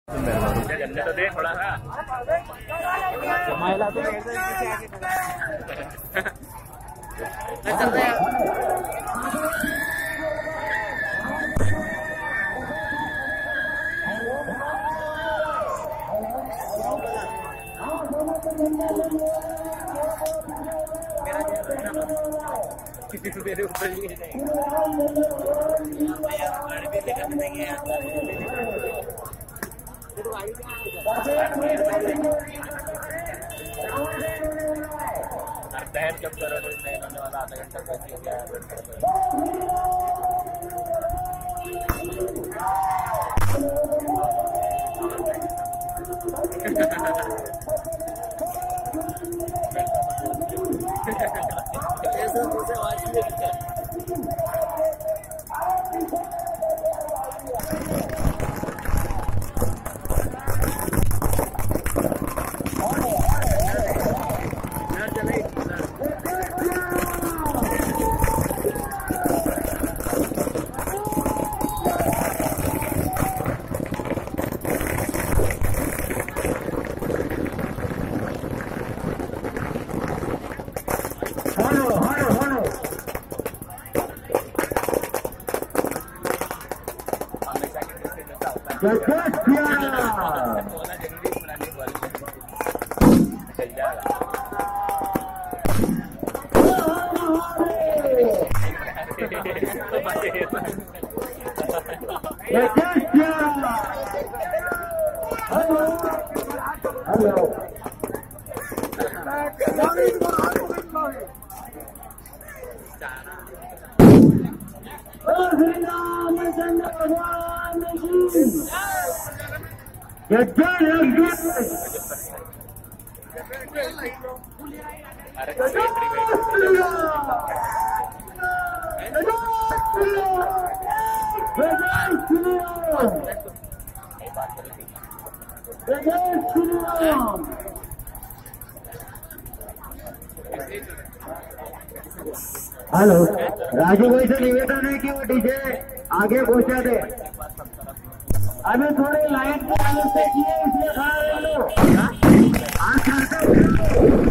तो दे थोड़ा सा महिला तो मेरे ऊपर ही दहन कब करो नहीं होने वाला आधा घंटा बच गया हेलो, राजू भाई से निवेदन है कि वो डीजे आगे पहुंचा दे। अभी थोड़ी लाइट के आगे से किए इसलिए खा रहे लो।